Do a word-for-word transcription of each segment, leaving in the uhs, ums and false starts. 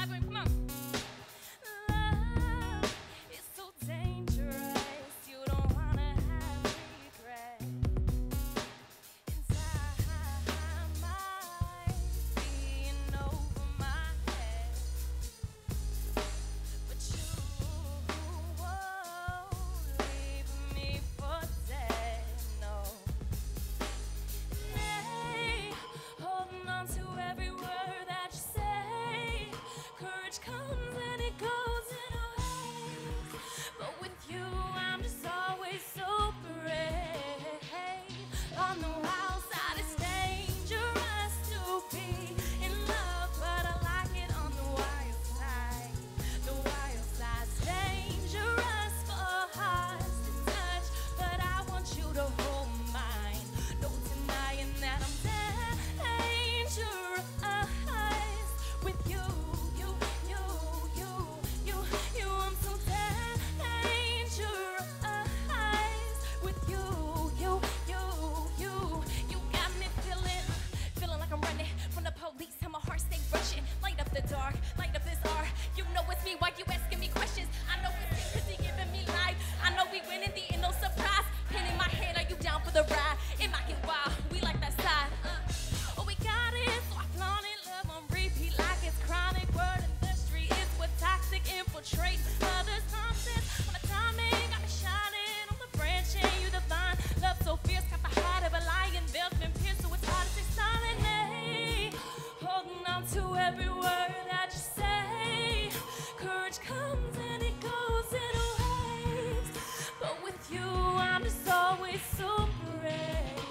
clapping. Come on. Love is so dangerous. You don't wanna have regret. Inside my being over my head, but you won't leave me for dead. No. Nay, holding on to every word that you say. Courage comes and it goes in waves, but with you I'm just always so brave. On the wild side it's dangerous to be in love, but I like it on the wild side. The wild side's dangerous for hearts to touch, but I want you to hold mine. No denying that I'm dangerous with you, you, you, you, you, you. I'm so dangerous with you, you, you, you. You got me feeling, feeling like I'm running from the police. And my heart stay rushing. Light up the dark, light up this art. You know it's me. Why you asking me questions? I know it's me 'cause he giving me life. I know we win in the end, no surprise. Pen in my hand, are you down for the ride? It might get wild. We like that side. Uh. Oh, we got it, so I flaunt it. Love on repeat like it's chronic. Word in the street is what toxic infiltrate. Others nonsense on the timing. Got me shining on the branch and you divine. Love so fierce, got the heart of a lion. Veil's been pierced, so it's hard to say silent. Hey, holding on to every word that you say. Courage comes and it goes in waves, but with you I'm just always so brave.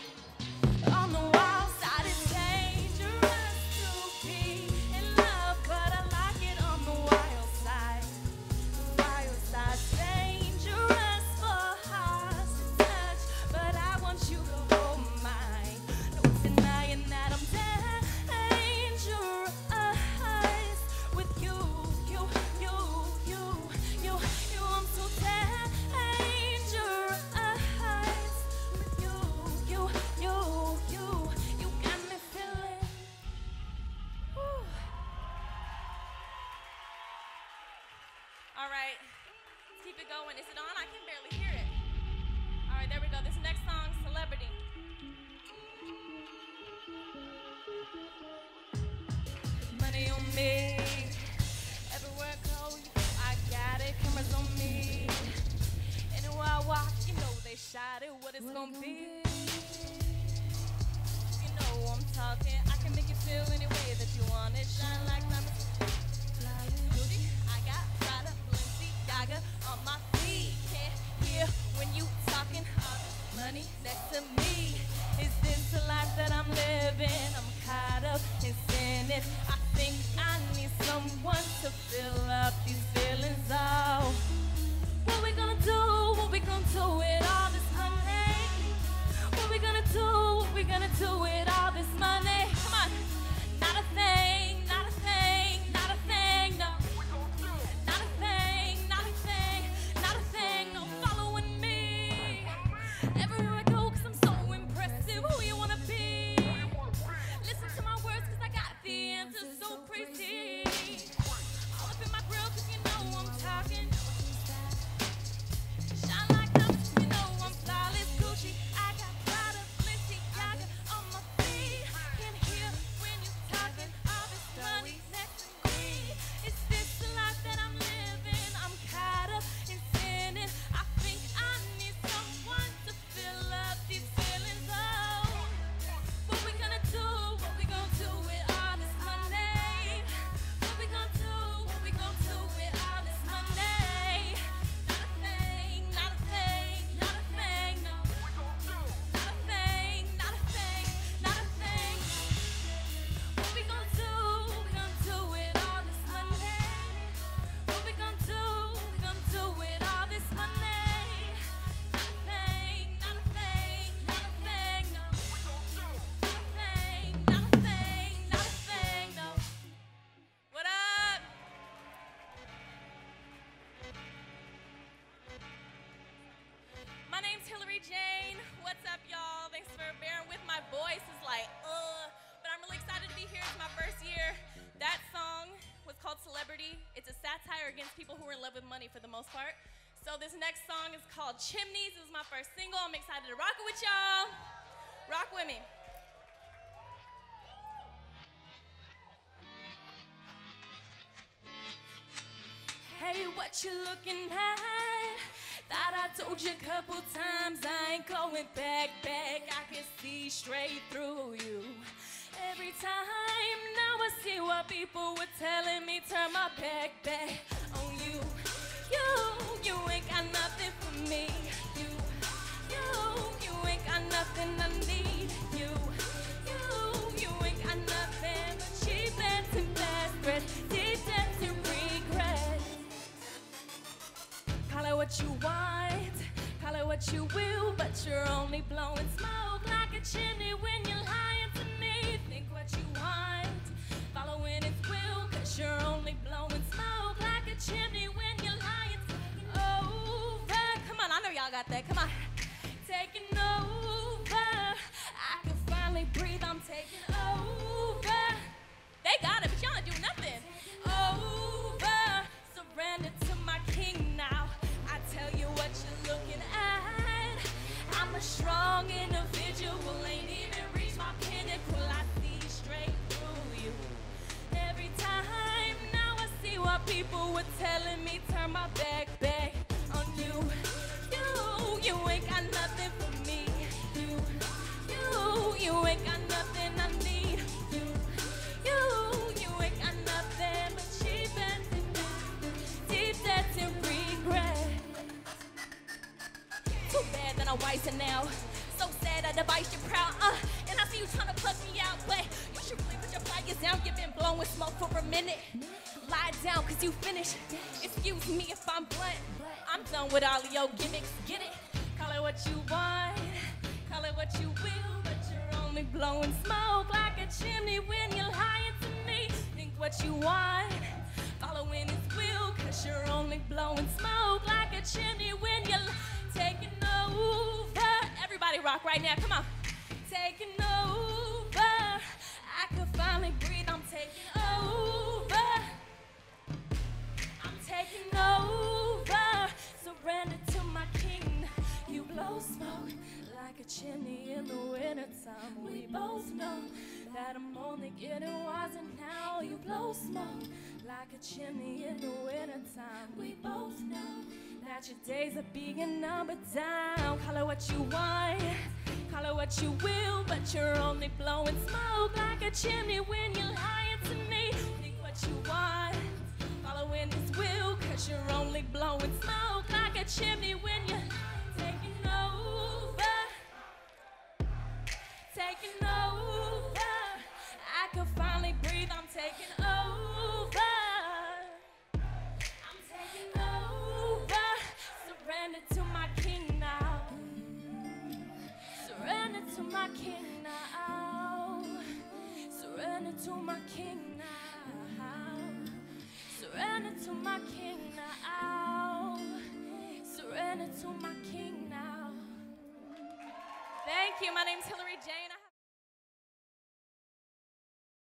On the wild side it's dangerous to be in love, but I like it on the wild side. The wild side's dangerous for hearts to touch, but I want you to hold mine. No denying that I'm dangerous with you, you, you, you, you, you. I'm so dangerous with you, you, you, you. You got me feeling. Whew. All right, let's keep it going. Is it on? I can barely hear it. All right, there we go. This next song, Celebrity. Money on me. Everywhere I go, you know I got it. Cameras on me. Anywhere I walk, you know they shot it. What it's gonna be. You know I'm talking. I can make you feel any way that you want it. Shine like diamonds. Beauty, I got Prada, Balenciaga on my feet. Can't hear when you talking. All this money next to me. Is this the life that I'm living? I'm caught up in sin. If I think I need someone to fill up these feelings. Oh, what we gonna do? What we gonna do with all this money? What we gonna do? What we gonna do with all this money? Come on. Not a thing, not a thing, not a thing, no. Not a thing, not a thing, not a thing, no. Following me everywhere I go 'cause I'm so impressive. Who you wanna be? Listen to my words 'cause I got the answers so crazy. All up in my grill 'cause you know I'm talking. Shine like diamonds, you know I'm flawless. Gucci, I got Prada, Balenciaga on my feet. Can hear when you talking. All this money next to me. Is this the life that I'm living? I'm caught up in sinning. I think I need someone to fill up these feelings. Oh, what we gonna do? What we gonna do with all this money? What we gonna do? What we gonna do with all this money? Not a thing, not a thing, not a thing, no. Not a thing, not a thing, not a thing. What we gonna do? What we gonna do with all this money? What we gonna do? What we gonna do with all this money? Not a thing, not a thing, not a thing, no. Not a thing, not a thing, not a thing, no. What up? My name's Hillary Jane. What's up, y'all? Thanks for bearing with my voice. It's like, uh, but I'm really excited to be here. It's my first year. That song was called called Celebrity. It's a satire against people who are in love with money for the most part. So this next song is called Chimneys. This is my first single. I'm excited to rock it with y'all. Rock with me. Hey, what you looking at? Thought I told you a couple times I ain't going back, back. I can see straight through you. Every time now I see what people were telling me, turn my back, back on you. You, you ain't got nothing for me. You, you, you ain't got nothing I need. You, you, you ain't got nothing but cheap and fast breath, deep depths and regret. Call it what you want, call it what you will, but you're only blowing smoke like a chimney when you're lying to me. Think what you want, following its will, cause you're only blowing smoke like a chimney when you're lying over. Come on, I know y'all got that, come on. Taking over, I can finally breathe, I'm taking over. They got it, but y'all ain't doing nothing. Over, surrender to my king now. I tell you what you're looking at. I'm a strong individual, ain't even reached my pinnacle. I see straight through you. Every time now I see what people were telling me, turn my back, back on you. You, you ain't got nothing for me. You, you, you ain't got nothing I need. You, you, you ain't got nothing but cheap and deep debts and regret. Too bad that I'm wiser now. So sad I devised you proud, uh, and I see you trying to plug me out, but you should really put your flyers down. You've been blowing smoke for a minute. Lie down, cause you finished. Excuse me if I'm blunt. I'm done with all of your gimmicks, get it? Call it what you want, call it what you will, but you're only blowing smoke like a chimney when you're lying to me. Think what you want, following its will, cause you're only blowing smoke like a chimney when you're taking over. Everybody rock right now, come on. Taking over, I can finally breathe, I'm taking over. I'm taking over, surrender to my king. You blow smoke like a chimney in the wintertime. We both know that I'm only getting wiser now. You blow smoke like a chimney in the wintertime. We both know that your days are being numbered down. Call it what you want, call it what you will, but you're only blowing smoke like a chimney when you're lying to me. Think what you want, following his will, cause you're only blowing smoke like a chimney when you're taking over. Taking over, I can finally breathe, I'm taking over. I'm taking over, surrender to my king now. Surrender to my king now. Surrender to my king now. Surrender to my king now. Surrender to my king now. Thank you. My name's Hillary Jane.